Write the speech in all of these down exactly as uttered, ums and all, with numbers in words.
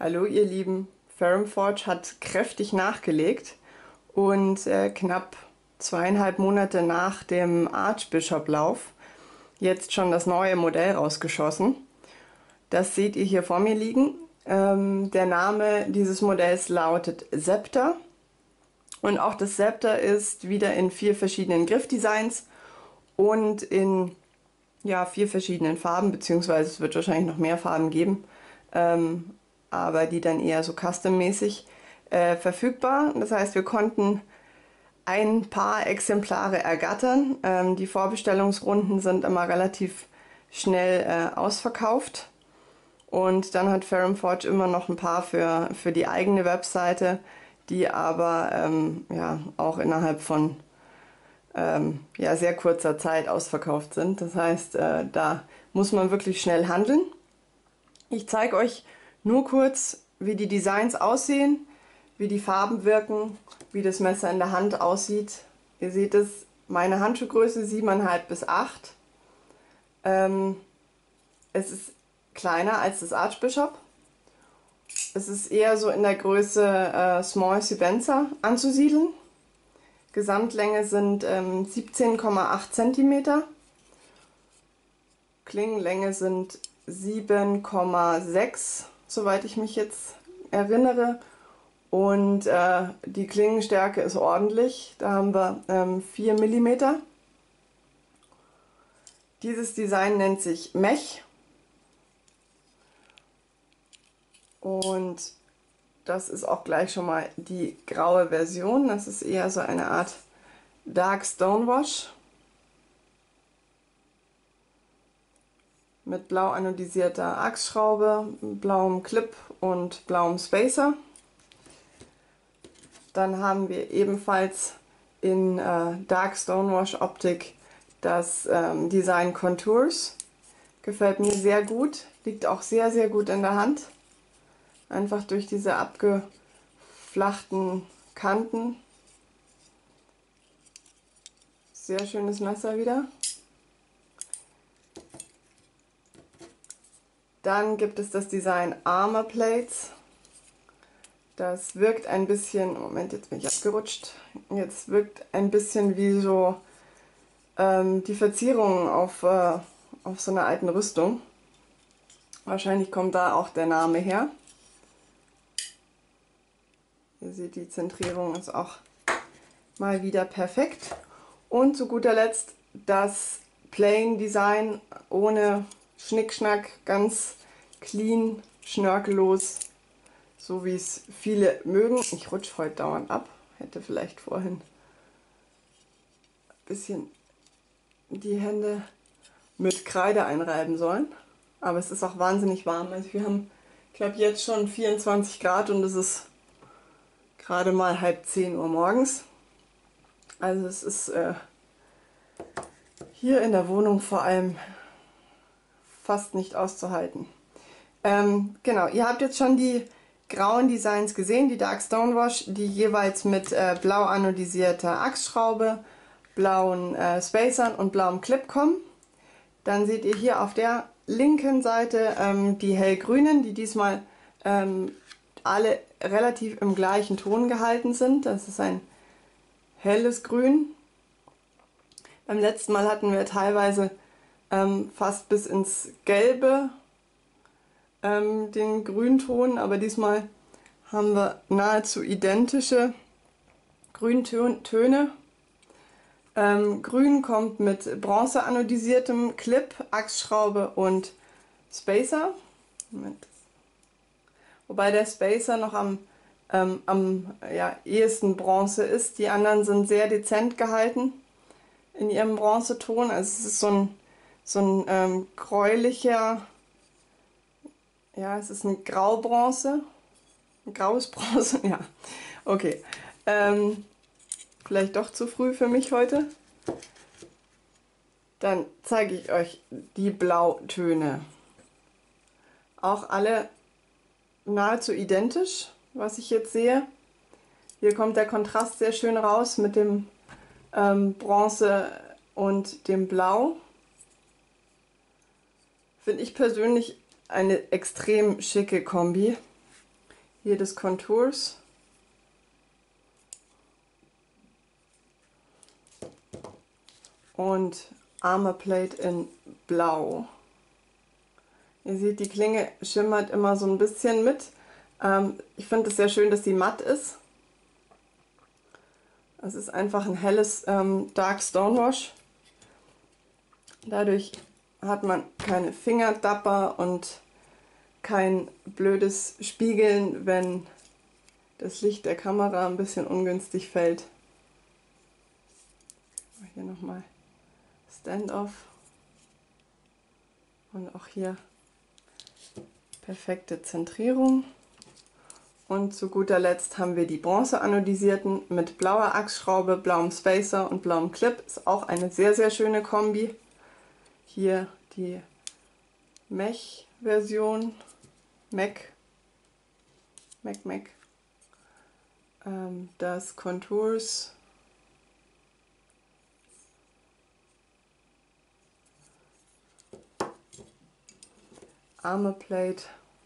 Hallo ihr Lieben, Ferrum Forge hat kräftig nachgelegt und äh, knapp zweieinhalb Monate nach dem Archbishop-Lauf jetzt schon das neue Modell rausgeschossen. Das seht ihr hier vor mir liegen. Ähm, der Name dieses Modells lautet Scepter und auch das Scepter ist wieder in vier verschiedenen Griffdesigns und in ja, vier verschiedenen Farben, beziehungsweise es wird wahrscheinlich noch mehr Farben geben. Ähm, aber die dann eher so custom-mäßig äh, verfügbar. Das heißt, wir konnten ein paar Exemplare ergattern. Ähm, die Vorbestellungsrunden sind immer relativ schnell äh, ausverkauft. Und dann hat Ferrum Forge immer noch ein paar für, für die eigene Webseite, die aber ähm, ja, auch innerhalb von ähm, ja, sehr kurzer Zeit ausverkauft sind. Das heißt, äh, da muss man wirklich schnell handeln. Ich zeige euch nur kurz, wie die Designs aussehen, wie die Farben wirken, wie das Messer in der Hand aussieht. Ihr seht es, meine Handschuhgröße sieben Komma fünf bis acht. Ähm, es ist kleiner als das Archbishop. Es ist eher so in der Größe äh, Small Sebenza anzusiedeln. Gesamtlänge sind ähm, siebzehn Komma acht Zentimeter. Klingenlänge sind sieben Komma sechs, soweit ich mich jetzt erinnere. Und äh, die Klingenstärke ist ordentlich. Da haben wir ähm, vier Millimeter. Dieses Design nennt sich Mech. Und das ist auch gleich schon mal die graue Version. Das ist eher so eine Art Dark Stonewash. Mit blau anodisierter Achsschraube, blauem Clip und blauem Spacer. Dann haben wir ebenfalls in äh, Dark Stonewash Optik das ähm, Design Contours. Gefällt mir sehr gut, liegt auch sehr, sehr gut in der Hand. Einfach durch diese abgeflachten Kanten. Sehr schönes Messer wieder. Dann gibt es das Design Armor Plates. Das wirkt ein bisschen, Moment, jetzt bin ich abgerutscht. Jetzt wirkt ein bisschen wie so ähm, die Verzierung auf, äh, auf so einer alten Rüstung. Wahrscheinlich kommt da auch der Name her. Ihr seht, die Zentrierung ist auch mal wieder perfekt. Und zu guter Letzt das Plain Design ohne Schnickschnack, ganz clean, schnörkellos, so wie es viele mögen. Ich rutsche heute dauernd ab, hätte vielleicht vorhin ein bisschen die Hände mit Kreide einreiben sollen. Aber es ist auch wahnsinnig warm. Also wir haben, ich glaube, jetzt schon vierundzwanzig Grad und es ist gerade mal halb zehn Uhr morgens. Also es ist äh, hier in der Wohnung vor allem fast nicht auszuhalten. Ähm, genau, ihr habt jetzt schon die grauen Designs gesehen, die Dark Stonewash, die jeweils mit äh, blau anodisierter Achsschraube, blauen äh, Spacern und blauem Clip kommen. Dann seht ihr hier auf der linken Seite ähm, die hellgrünen, die diesmal ähm, alle relativ im gleichen Ton gehalten sind. Das ist ein helles Grün. Beim letzten Mal hatten wir teilweise ähm, fast bis ins Gelbe ähm, den Grünton, aber diesmal haben wir nahezu identische Grüntöne. Ähm, Grün kommt mit bronze anodisiertem Clip, Achsschraube und Spacer. Moment. Wobei der Spacer noch am, ähm, am ja, ehesten Bronze ist. Die anderen sind sehr dezent gehalten in ihrem Bronzeton. Also es ist so ein, so ein ähm, gräulicher, ja, es ist ein Graubronze. Ein graues Bronze, ja. Okay. Ähm, vielleicht doch zu früh für mich heute. Dann zeige ich euch die Blautöne. Auch alle nahezu identisch, was ich jetzt sehe. Hier kommt der Kontrast sehr schön raus mit dem ähm, Bronze und dem Blau. Finde ich persönlich eine extrem schicke Kombi. hier des Contours. Und Armorplate in Blau. Ihr seht, die Klinge schimmert immer so ein bisschen mit. Ähm, ich finde es sehr schön, dass sie matt ist. Es ist einfach ein helles ähm, Dark Stonewash. Dadurch hat man keine Fingerdapper und kein blödes Spiegeln, wenn das Licht der Kamera ein bisschen ungünstig fällt. Hier nochmal Standoff. Und auch hier perfekte Zentrierung. Und zu guter Letzt haben wir die bronze anodisierten mit blauer Achsschraube, blauem Spacer und blauem Clip. Ist auch eine sehr, sehr schöne Kombi. Hier die Mech-Version. Mac. Mac, Mac. Ähm, das Contours. Armorplate.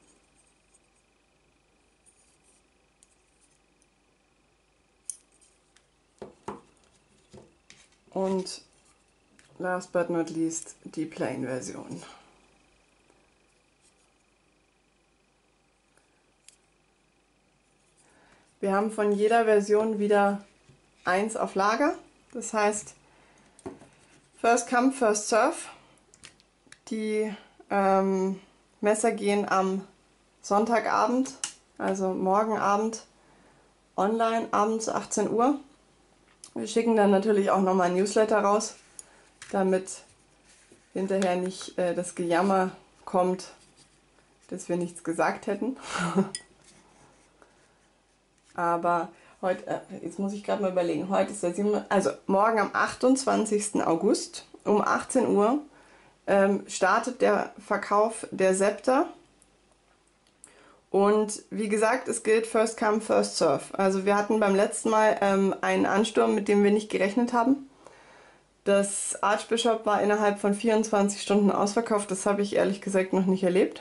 Und last but not least die Plain-Version. Wir haben von jeder Version wieder eins auf Lager. Das heißt, first come, first serve. Die ähm, Messer gehen am Sonntagabend, also morgen Abend, online, abends achtzehn Uhr. Wir schicken dann natürlich auch nochmal ein Newsletter raus, damit hinterher nicht äh, das Gejammer kommt, dass wir nichts gesagt hätten. Aber heute, äh, jetzt muss ich gerade mal überlegen, heute ist der siebte, also morgen am achtundzwanzigsten August um achtzehn Uhr ähm, startet der Verkauf der Scepter. Und wie gesagt, es gilt First Come, First Serve. Also wir hatten beim letzten Mal ähm, einen Ansturm, mit dem wir nicht gerechnet haben. Das Archbishop war innerhalb von vierundzwanzig Stunden ausverkauft. Das habe ich ehrlich gesagt noch nicht erlebt.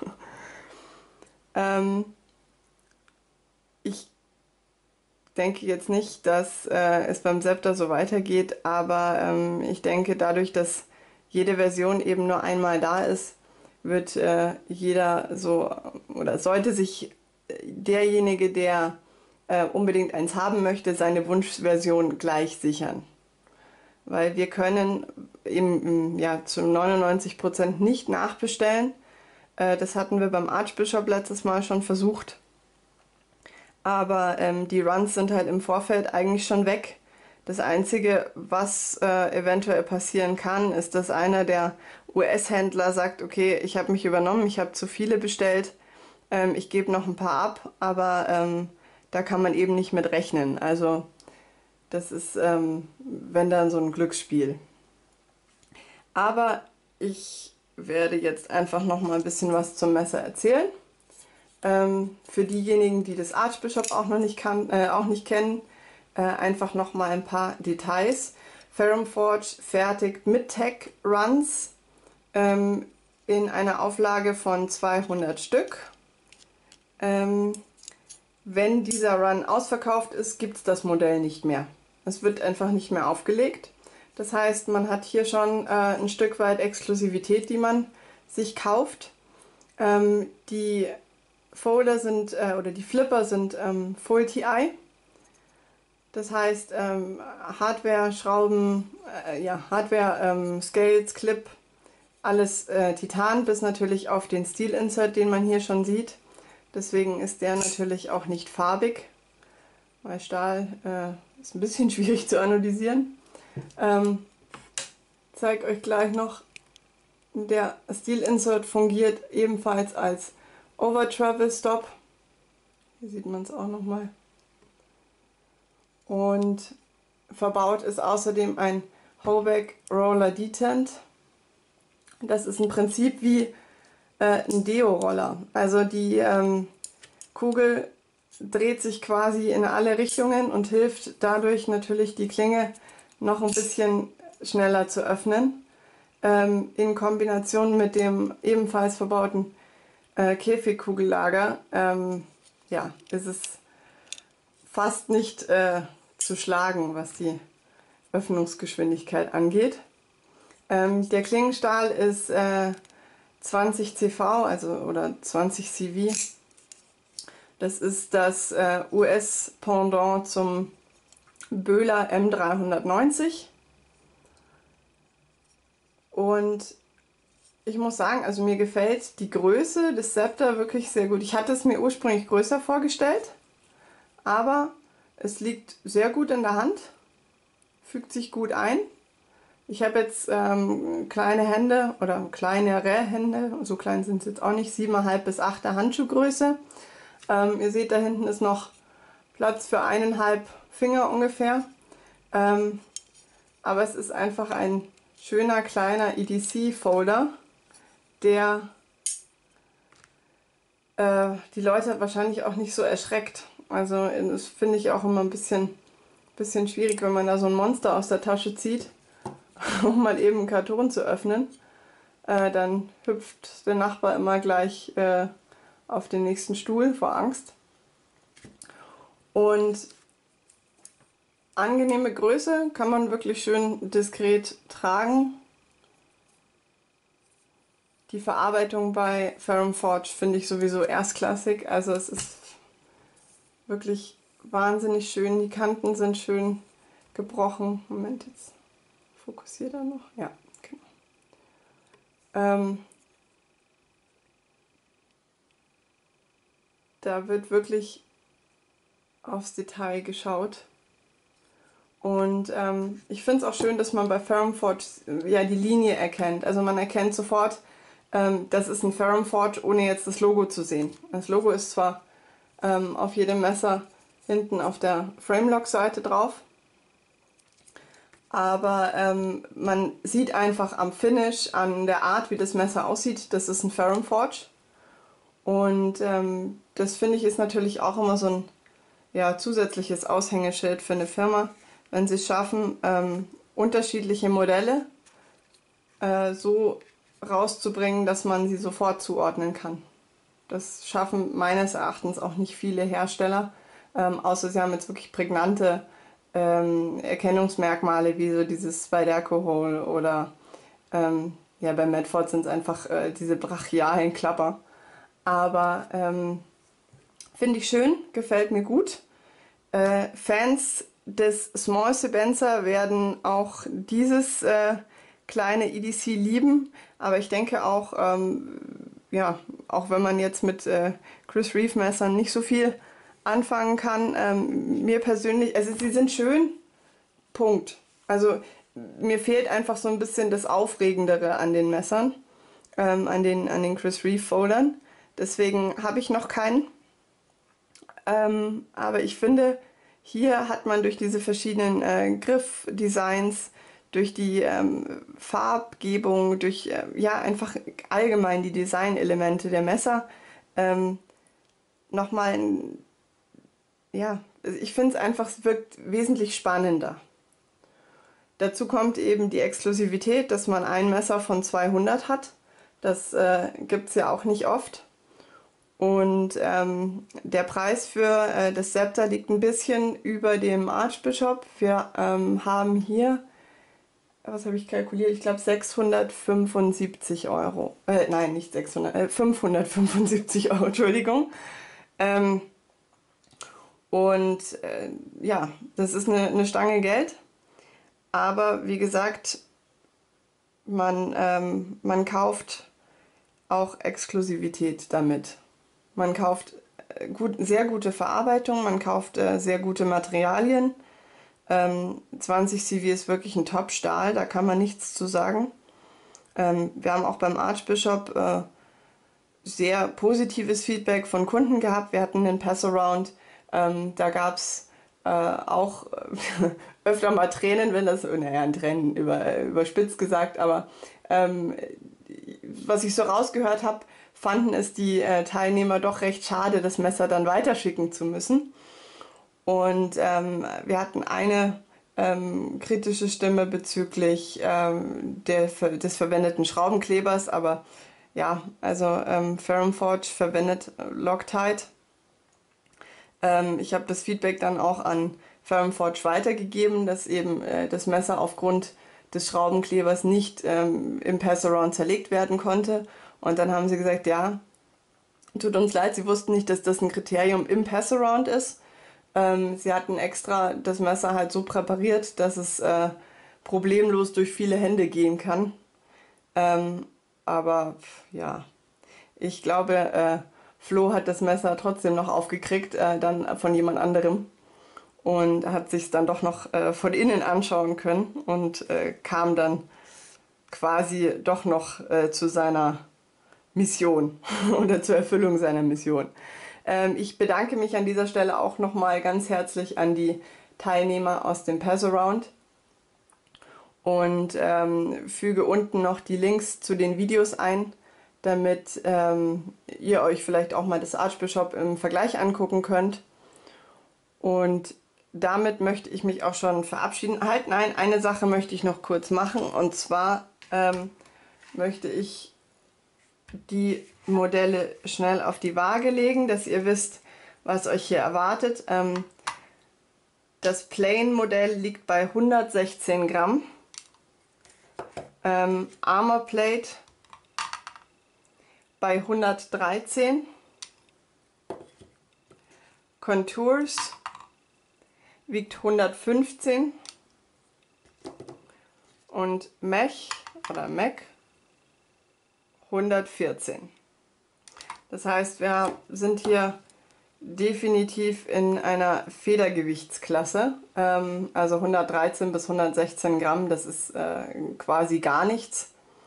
ähm, ich denke jetzt nicht, dass äh, es beim Scepter so weitergeht, aber ähm, ich denke, dadurch, dass jede Version eben nur einmal da ist, wird äh, jeder so, oder sollte sich derjenige, der äh, unbedingt eins haben möchte, seine Wunschversion gleich sichern. Weil wir können eben ja, zu neunundneunzig Prozent nicht nachbestellen. Äh, das hatten wir beim Archbishop letztes Mal schon versucht. Aber ähm, die Runs sind halt im Vorfeld eigentlich schon weg. Das Einzige, was äh, eventuell passieren kann, ist, dass einer der U S-Händler sagt, okay, ich habe mich übernommen, ich habe zu viele bestellt, ähm, ich gebe noch ein paar ab, aber ähm, da kann man eben nicht mit rechnen. Also das ist, ähm, wenn dann so ein Glücksspiel. Aber ich werde jetzt einfach noch mal ein bisschen was zum Messer erzählen. Ähm, für diejenigen, die das Archbishop auch noch nicht, kann, äh, auch nicht kennen, äh, einfach noch mal ein paar Details. Ferrum Forge fertigt mit Tech Runs ähm, in einer Auflage von zweihundert Stück. Ähm, wenn dieser Run ausverkauft ist, gibt es das Modell nicht mehr. Es wird einfach nicht mehr aufgelegt. Das heißt, man hat hier schon äh, ein Stück weit Exklusivität, die man sich kauft. Ähm, die Folder sind, äh, oder die Flipper sind ähm, Full T I. Das heißt, ähm, Hardware, Schrauben, äh, ja, Hardware, ähm, Scales, Clip, alles äh, Titan, bis natürlich auf den Steel Insert, den man hier schon sieht. Deswegen ist der natürlich auch nicht farbig, weil Stahl äh, ist ein bisschen schwierig zu anodisieren. Ähm, ich zeige euch gleich noch, der Steel Insert fungiert ebenfalls als Over Travel Stop. Hier sieht man es auch nochmal. Und verbaut ist außerdem ein Hoback Roller Detent. Das ist im Prinzip wie äh, ein Deo-Roller. Also die ähm, Kugel dreht sich quasi in alle Richtungen und hilft dadurch natürlich die Klinge noch ein bisschen schneller zu öffnen. Ähm, in Kombination mit dem ebenfalls verbauten äh, Käfigkugellager ähm, ja, ist es fast nicht äh, zu schlagen, was die Öffnungsgeschwindigkeit angeht. Ähm, der Klingenstahl ist äh, zwanzig C V, also oder zwanzig C V. Das ist das äh, U S-Pendant zum Böhler M dreihundertneunzig. Und ich muss sagen, also mir gefällt die Größe des Scepter wirklich sehr gut. Ich hatte es mir ursprünglich größer vorgestellt, aber es liegt sehr gut in der Hand, fügt sich gut ein. Ich habe jetzt ähm, kleine Hände oder kleinere Hände, so klein sind sie jetzt auch nicht, sieben Komma fünf bis acht Handschuhgröße. Ähm, ihr seht, da hinten ist noch Platz für eineinhalb Finger ungefähr. Ähm, aber es ist einfach ein schöner kleiner E D C-Folder, der äh, die Leute wahrscheinlich auch nicht so erschreckt. Also das finde ich auch immer ein bisschen, bisschen schwierig, wenn man da so ein Monster aus der Tasche zieht, um mal eben einen Karton zu öffnen. Äh, dann hüpft der Nachbar immer gleich äh, auf den nächsten Stuhl vor Angst. Und angenehme Größe, kann man wirklich schön diskret tragen. Die Verarbeitung bei Ferrum Forge finde ich sowieso erstklassig. Also es ist wirklich wahnsinnig schön. Die Kanten sind schön gebrochen. Moment, jetzt fokussiert er noch. Ja, genau. Ähm, da wird wirklich aufs Detail geschaut. Und ähm, ich finde es auch schön, dass man bei Ferrum Forge ja die Linie erkennt. Also man erkennt sofort, ähm, das ist ein Ferrum Forge, ohne jetzt das Logo zu sehen. Das Logo ist zwar ähm, auf jedem Messer hinten auf der Framelock-Seite drauf, aber ähm, man sieht einfach am Finish, an der Art, wie das Messer aussieht, das ist ein Ferrum Forge. Und ähm, das finde ich ist natürlich auch immer so ein ja, zusätzliches Aushängeschild für eine Firma, wenn sie es schaffen, ähm, unterschiedliche Modelle äh, so rauszubringen, dass man sie sofort zuordnen kann. Das schaffen meines Erachtens auch nicht viele Hersteller, ähm, außer sie haben jetzt wirklich prägnante ähm, Erkennungsmerkmale, wie so dieses Spyderco Hole oder ähm, ja, bei Medford sind es einfach äh, diese brachialen Klapper. Aber ähm, finde ich schön, gefällt mir gut. Äh, Fans des Small Sebenza werden auch dieses äh, kleine E D C lieben, aber ich denke auch, ähm, ja, auch wenn man jetzt mit äh, Chris Reeve Messern nicht so viel anfangen kann, ähm, mir persönlich, also sie sind schön, Punkt. Also mir fehlt einfach so ein bisschen das Aufregendere an den Messern, ähm, an den, an den Chris Reeve Foldern. Deswegen habe ich noch keinen. Ähm, aber ich finde, hier hat man durch diese verschiedenen äh, Griffdesigns, durch die ähm, Farbgebung, durch äh, ja einfach allgemein die Designelemente der Messer ähm, nochmal, ja, ich finde es einfach, es wirkt wesentlich spannender. Dazu kommt eben die Exklusivität, dass man ein Messer von zweihundert hat. Das äh, gibt es ja auch nicht oft. Und ähm, der Preis für äh, das Scepter liegt ein bisschen über dem Archbishop. Wir ähm, haben hier, was habe ich kalkuliert? Ich glaube sechshundertfünfundsiebzig Euro. Äh, nein, nicht sechshundert, äh, fünfhundertfünfundsiebzig Euro, Entschuldigung. Ähm, und äh, ja, das ist eine, eine Stange Geld. Aber wie gesagt, man, ähm, man kauft auch Exklusivität damit. Man kauft äh, gut, sehr gute Verarbeitung, man kauft äh, sehr gute Materialien. Ähm, zwanzig C V ist wirklich ein Top-Stahl, da kann man nichts zu sagen. Ähm, wir haben auch beim Archbishop äh, sehr positives Feedback von Kunden gehabt. Wir hatten einen Pass-Around, ähm, da gab es äh, auch öfter mal Tränen, wenn das, naja, Tränen über, überspitzt gesagt, aber ähm, was ich so rausgehört habe, fanden es die äh, Teilnehmer doch recht schade, das Messer dann weiterschicken zu müssen. Und ähm, wir hatten eine ähm, kritische Stimme bezüglich ähm, der, des verwendeten Schraubenklebers, aber ja, also ähm, Ferrum Forge verwendet Loctite Ähm, ich habe das Feedback dann auch an Ferrum Forge weitergegeben, dass eben äh, das Messer aufgrund des Schraubenklebers nicht ähm, im Pass-Around zerlegt werden konnte. Und dann haben sie gesagt, ja, tut uns leid, sie wussten nicht, dass das ein Kriterium im Pass-Around ist. Ähm, sie hatten extra das Messer halt so präpariert, dass es äh, problemlos durch viele Hände gehen kann. Ähm, aber ja, ich glaube, äh, Flo hat das Messer trotzdem noch aufgekriegt, äh, dann von jemand anderem. Und hat sich dann doch noch äh, von innen anschauen können und äh, kam dann quasi doch noch äh, zu seiner Mission oder zur Erfüllung seiner Mission. Ähm, ich bedanke mich an dieser Stelle auch nochmal ganz herzlich an die Teilnehmer aus dem Pass-Around und ähm, füge unten noch die Links zu den Videos ein, damit ähm, ihr euch vielleicht auch mal das Archbishop im Vergleich angucken könnt. Und damit möchte ich mich auch schon verabschieden. Halt, nein, eine Sache möchte ich noch kurz machen. Und zwar ähm, möchte ich die Modelle schnell auf die Waage legen, dass ihr wisst, was euch hier erwartet. Ähm, das Plain-Modell liegt bei hundertsechzehn Gramm. Ähm, Armor Plate bei hundertdreizehn. Contours wiegt hundertfünfzehn und Mech oder Mac hundertvierzehn. Das heißt, wir sind hier definitiv in einer Federgewichtsklasse, ähm, also hundertdreizehn bis hundertsechzehn Gramm, das ist äh, quasi gar nichts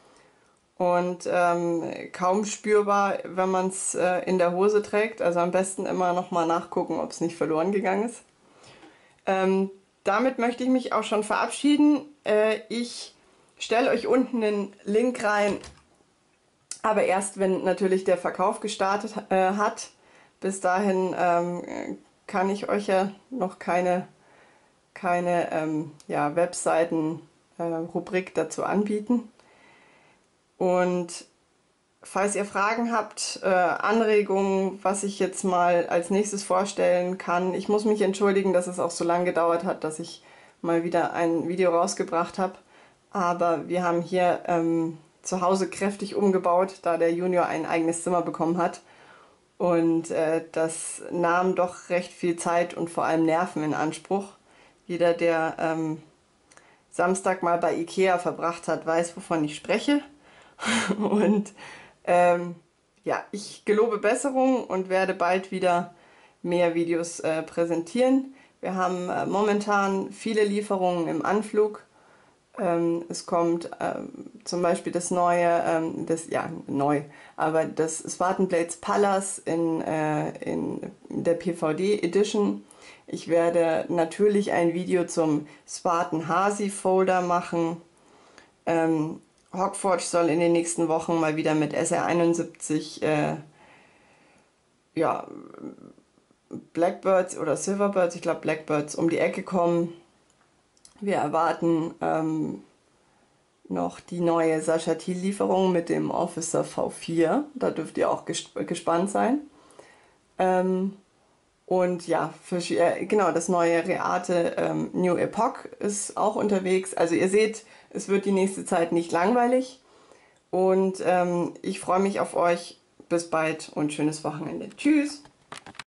und ähm, kaum spürbar, wenn man es äh, in der Hose trägt, also am besten immer noch mal nachgucken, ob es nicht verloren gegangen ist. Ähm, damit möchte ich mich auch schon verabschieden. Äh, ich stelle euch unten den Link rein, aber erst wenn natürlich der Verkauf gestartet äh, hat. Bis dahin ähm, kann ich euch ja noch keine, keine ähm, ja, Webseiten-Rubrik äh, dazu anbieten. Und falls ihr Fragen habt, äh, Anregungen, was ich jetzt mal als nächstes vorstellen kann, ich muss mich entschuldigen, dass es auch so lange gedauert hat, dass ich mal wieder ein Video rausgebracht habe. Aber wir haben hier ähm, zu Hause kräftig umgebaut, da der Junior ein eigenes Zimmer bekommen hat. Und äh, das nahm doch recht viel Zeit und vor allem Nerven in Anspruch. Jeder, der ähm, Samstag mal bei Ikea verbracht hat, weiß, wovon ich spreche. Und ähm, ja, ich gelobe Besserung und werde bald wieder mehr Videos äh, präsentieren. Wir haben äh, momentan viele Lieferungen im Anflug. Ähm, es kommt ähm, zum Beispiel das neue, ähm, das, ja, neu, aber das Spartan Blades Pallas in, äh, in der P V D Edition. Ich werde natürlich ein Video zum Spartan Hasi Folder machen. Ähm, Hogforge soll in den nächsten Wochen mal wieder mit S R einundsiebzig äh, ja, Blackbirds oder Silverbirds, ich glaube Blackbirds, um die Ecke kommen. Wir erwarten ähm, noch die neue Sascha Thiel Lieferung mit dem Officer V vier. Da dürft ihr auch gesp gespannt sein. Ähm, und ja, für, äh, genau, das neue Reate ähm, New Epoch ist auch unterwegs. Also ihr seht, es wird die nächste Zeit nicht langweilig. Und ähm, ich freue mich auf euch. Bis bald und schönes Wochenende. Tschüss!